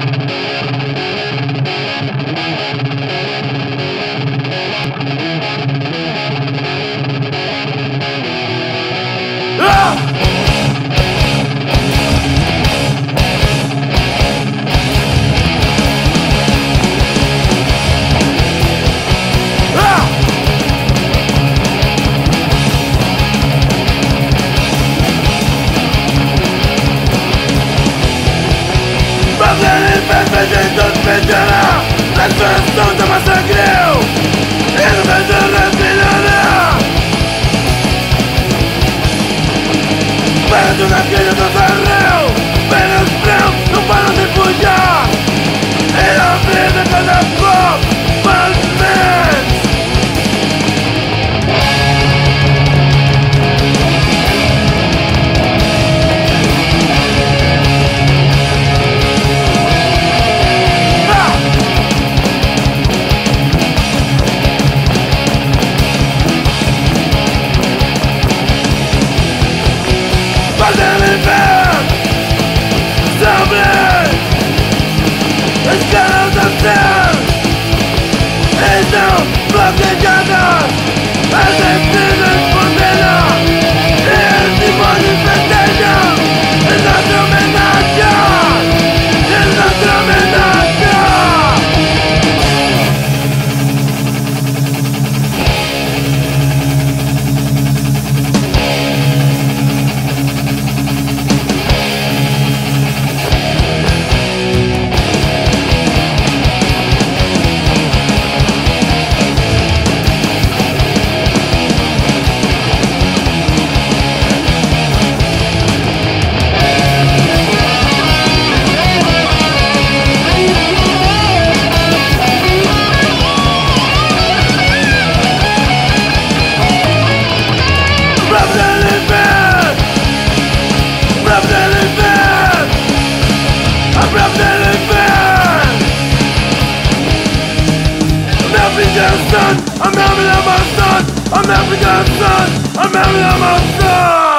La corazón de massacreu e no meio da retirada Perto naquele do barril Pelos brancos não param de pujar E a vida cada pouco mais menos Estão bloqueadas as espinas escondidas e se manifestam em nossa homenagem, em nossa homenagem. I'm having a son, I'm having a son, I'm having a son.